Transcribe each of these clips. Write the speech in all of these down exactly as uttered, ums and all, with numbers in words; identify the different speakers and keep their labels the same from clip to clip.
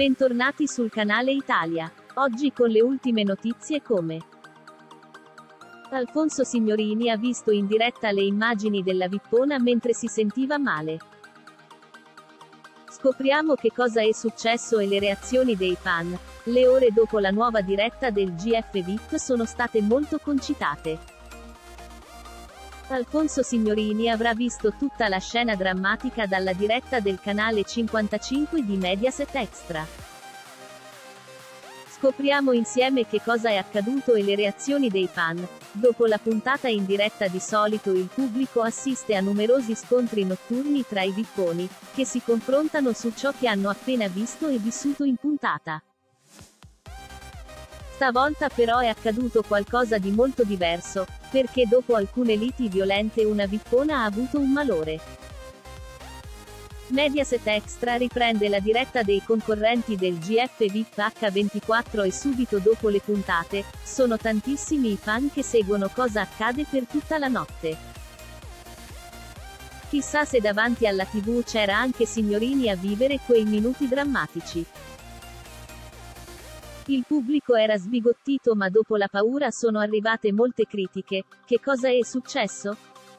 Speaker 1: Bentornati sul canale Italia. Oggi con le ultime notizie come Alfonso Signorini ha visto in diretta le immagini della Vippona mentre si sentiva male. Scopriamo che cosa è successo e le reazioni dei fan. Le ore dopo la nuova diretta del G F V I P sono state molto concitate. Alfonso Signorini avrà visto tutta la scena drammatica dalla diretta del canale cinquantacinque di Mediaset Extra. Scopriamo insieme che cosa è accaduto e le reazioni dei fan. Dopo la puntata in diretta di solito il pubblico assiste a numerosi scontri notturni tra i vipponi, che si confrontano su ciò che hanno appena visto e vissuto in puntata. Stavolta però è accaduto qualcosa di molto diverso, perché dopo alcune liti violente una vippona ha avuto un malore. Mediaset Extra riprende la diretta dei concorrenti del G F V I P acca ventiquattro e subito dopo le puntate, sono tantissimi i fan che seguono cosa accade per tutta la notte. Chissà se davanti alla tivù c'era anche Signorini a vivere quei minuti drammatici. Il pubblico era sbigottito, ma dopo la paura sono arrivate molte critiche. Che cosa è successo?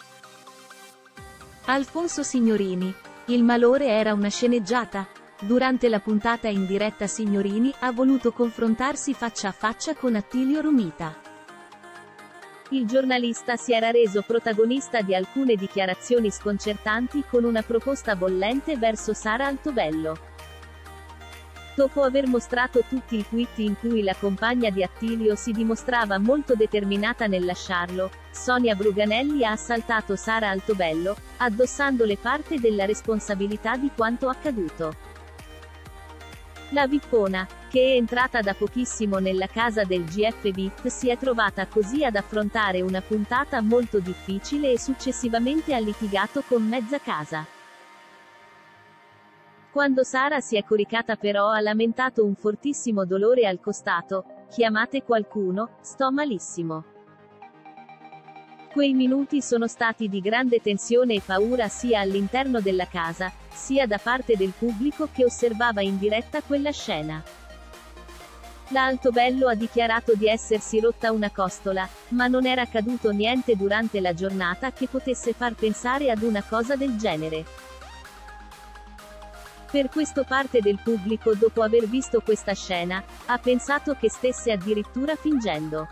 Speaker 2: Alfonso Signorini. Il malore era una sceneggiata? Durante la puntata in diretta Signorini ha voluto confrontarsi faccia a faccia con Attilio Romita.
Speaker 1: Il giornalista si era reso protagonista di alcune dichiarazioni sconcertanti con una proposta bollente verso Sara Altobello. Dopo aver mostrato tutti i tweet in cui la compagna di Attilio si dimostrava molto determinata nel lasciarlo, Sonia Bruganelli ha assaltato Sara Altobello, addossandole parte della responsabilità di quanto accaduto. La Vippona, che è entrata da pochissimo nella casa del G F V I P, si è trovata così ad affrontare una puntata molto difficile e successivamente ha litigato con mezza casa. Quando Sara si è coricata però ha lamentato un fortissimo dolore al costato. Chiamate qualcuno, sto malissimo. Quei minuti sono stati di grande tensione e paura sia all'interno della casa, sia da parte del pubblico che osservava in diretta quella scena. La Altobello ha dichiarato di essersi rotta una costola, ma non era accaduto niente durante la giornata che potesse far pensare ad una cosa del genere. Per questo parte del pubblico, dopo aver visto questa scena, ha pensato che stesse addirittura fingendo.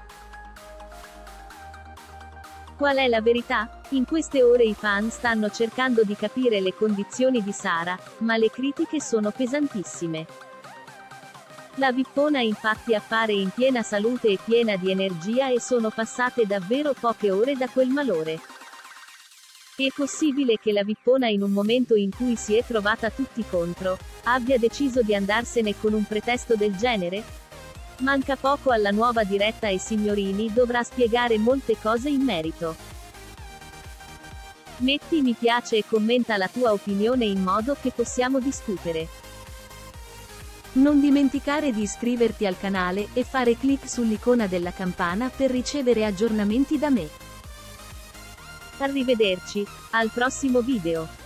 Speaker 1: Qual è la verità? In queste ore i fan stanno cercando di capire le condizioni di Sara, ma le critiche sono pesantissime. La Vippona infatti appare in piena salute e piena di energia e sono passate davvero poche ore da quel malore. È possibile che la Vippona, in un momento in cui si è trovata tutti contro, abbia deciso di andarsene con un pretesto del genere? Manca poco alla nuova diretta e Signorini dovrà spiegare molte cose in merito. Metti mi piace e commenta la tua opinione in modo che possiamo discutere.
Speaker 2: Non dimenticare di iscriverti al canale e fare clic sull'icona della campana per ricevere aggiornamenti da me.
Speaker 1: Arrivederci, al prossimo video.